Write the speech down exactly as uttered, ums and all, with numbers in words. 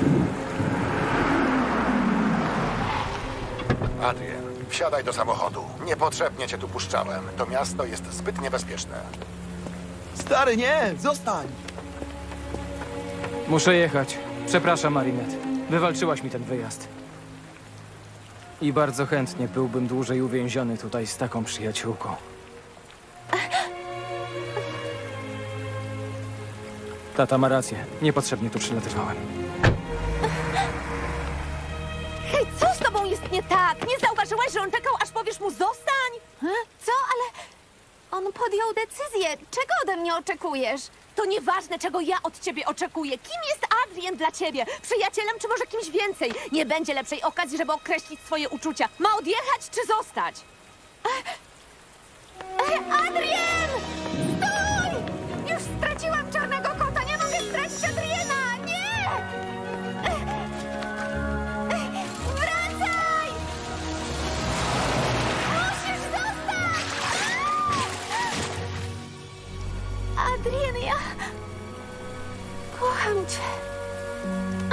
Adrien, wsiadaj do samochodu. Niepotrzebnie cię tu puszczałem. To miasto jest zbyt niebezpieczne. Stary, nie! Zostań! Muszę jechać. Przepraszam, Marinette. Wywalczyłaś mi ten wyjazd. I bardzo chętnie byłbym dłużej uwięziony tutaj z taką przyjaciółką. Tata ma rację. Niepotrzebnie tu przylatywałem. Hej, co z tobą jest nie tak? Nie zauważyłaś, że on czekał, aż powiesz mu zostań? Co? Ale on podjął decyzję. Czego ode mnie oczekujesz? To nieważne, czego ja od ciebie oczekuję. Kim jest Adrien dla ciebie? Przyjacielem czy może kimś więcej? Nie będzie lepszej okazji, żeby określić swoje uczucia. Ma odjechać czy zostać? Adrien! Stój! Już straciłam czarnego kota. Nie mogę stracić Adriena! Nie! Wracaj! Musisz zostać! Adrien, ja kocham cię.